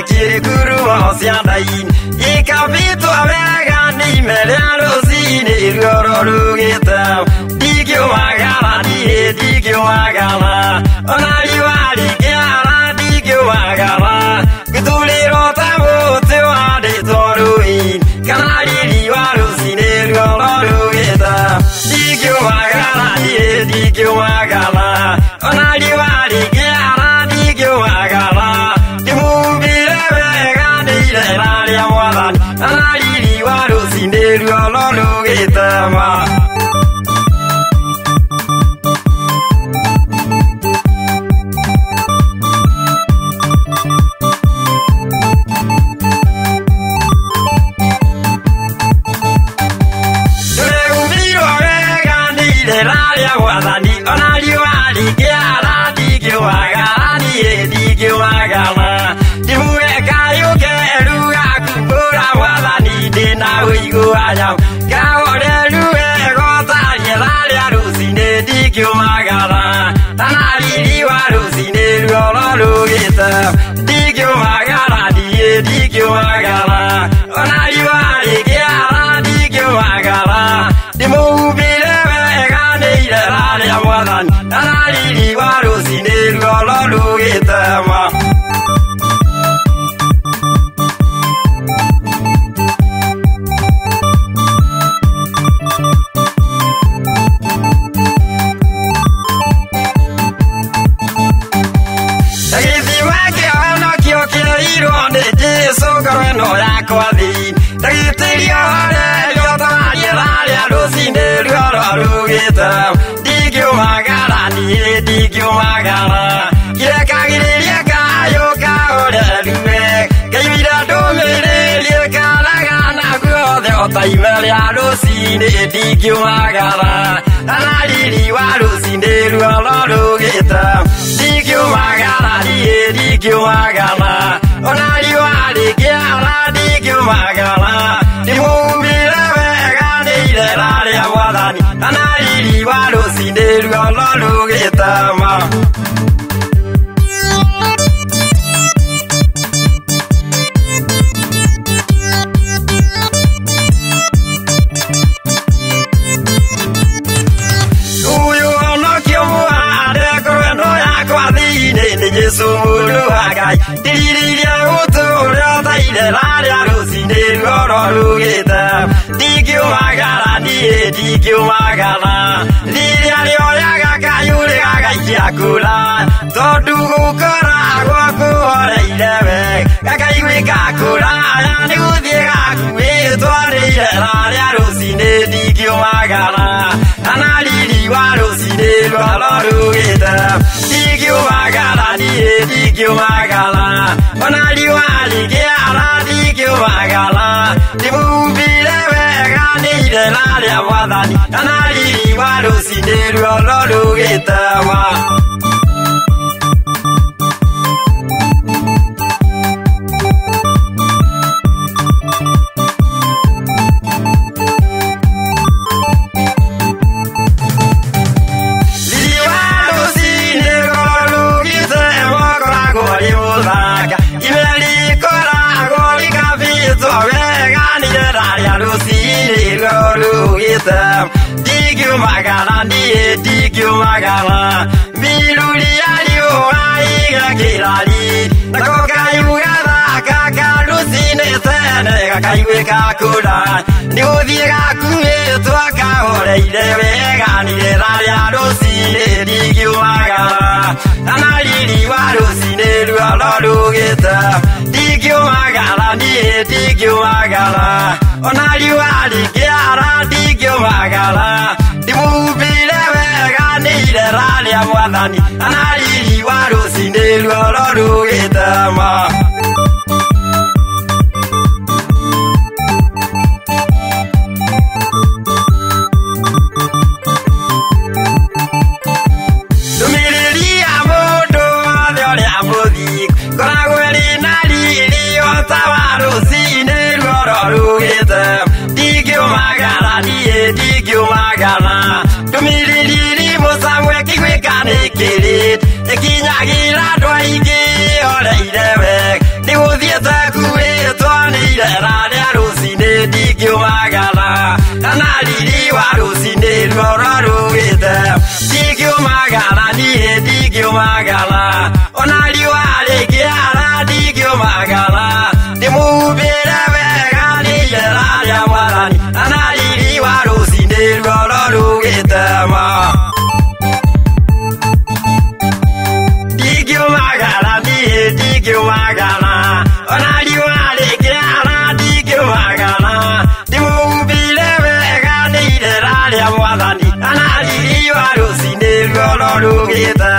kiri guru osiandain ikabito avega ni meliaro sine iroro rugita digyo magala digyo magala onali wali kiara digyo magala kituliro tabo tewade toruin kanali liwaro sine iroro rugita digyo magala onali wali kiara digyo magala dimubire vega ni lelali amwalan anali liwaro sine iroro rugita ma digyo magala anali liwaro sine iroro rugita digyo magala onali wali kiara digyo magala dimubire vega ni lelali amwalan anali liwaro sine iroro rugita ma Sumulu hagai, diriya utura taile laria rusine roro rugita. Digyo magala, digyo magala. Liria lioyaga kayule hagai yakula. Todu kukara waku hore ileve. Kakaiwe kakula, yani udhiga kuwe tuare laria rusine digyo magala. Anali liwa rusine roro rugita. Digyo magala. Digyo magala, onali wali kiara digyo magala, dimubire vega ni lelali amwadani, anali liwaro sine iroro rugita ma. Digyo magala, miluli alio aiga kilali. Nakoka yugada kakalu sine tene kakaiwe kakula. Niudhi kakuwe tuaka hore ilevega nilelali alo sine digyo magala. Anali liwaro sine iroro rugita. Digyo magala, onali wali kiara digyo magala. Dimubile vega ni lelali amwadani, anali liwaro sine iroro rugita ma. Dumiliria modo adole amodi, koragweli nali liotawaro sine iroro rugita. Digyo magala, dumilili musamwe kikwe kane kilit, ekinyagira dwa iki ore ileve, diwuthie rugĩte kuĩtwo nĩ irera rĩa rũcinĩ ndingĩũmagana kana riri wa rũcinĩ ruoro rugĩte ndingĩũmagana niĩ ndingĩũmagana ona riũa rĩngĩara ndingĩũmagana ndĩmuhumbĩre wega nĩ irera rĩa Mwathani kana riri wa rũcinĩ ruoro rugĩte ma ndingĩũmagana niĩ ndingĩũmagana ona riũa rĩngĩara ndingĩũmagana ndĩmuhumbĩre wega nĩ irera rĩa Mwathani kana riri wa rũcinĩ ruoro rugĩte